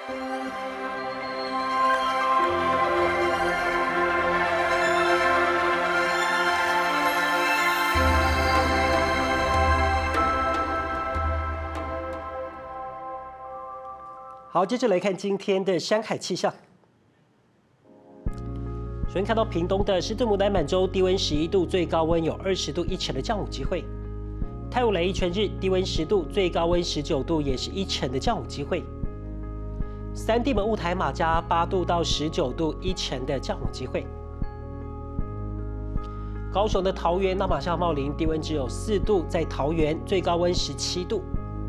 好，接着来看今天的山海气象。首先看到屏东的狮子牡丹满洲，低温11度，最高温有20度，1成的降雨机会。太武雷全日低温10度，最高温19度，也是1成的降雨机会。三地门雾台马家8度到19度，1成的降雨机会。高雄的桃园那马夏茂林低温只有4度，在桃园最高温17度。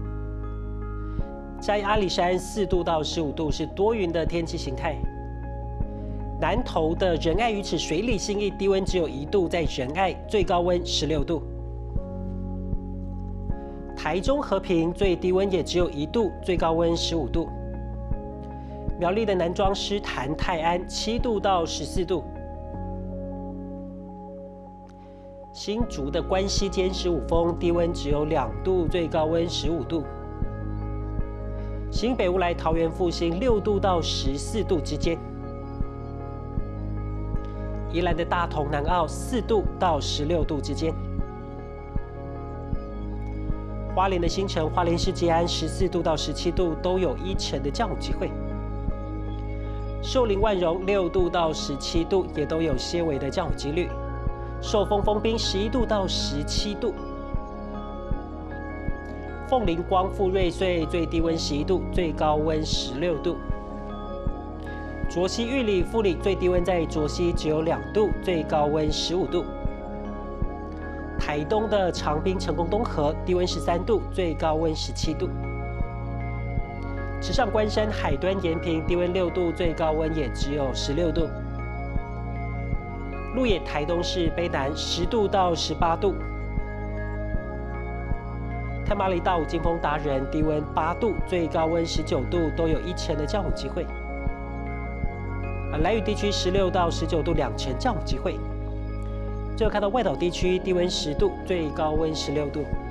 嘉义阿里山4度到15度是多云的天气形态。南投的仁爱鱼池水里信义低温只有1度，在仁爱最高温16度。台中和平最低温也只有1度，最高温15度。苗栗的南庄狮潭泰安7度到14度。新竹的关西尖15峰低温只有2度，最高温15度。新北乌来桃园复兴6度到14度之间。宜兰的大同南澳4度到16度之间。花莲的新城花莲市吉安14度到17度，都有1成的降雨机会。寿林万荣6度到17度，也都有些微的降雨几率。寿丰丰滨11度到17度。凤林光复瑞穗最低温11度，最高温16度。卓溪玉里富里最低温在卓溪只有2度，最高温15度。台东的长滨成功东河低温13度，最高温17度。池上关山海端延平低温6度，最高温也只有16度。鹿野台东市卑南10度到18度。太麻里大武金峰达人低温8度，最高温19度，都有1成的降雨机会。兰屿地区16到19度，2成降雨机会。最后看到外岛地区低温10度，最高温16度。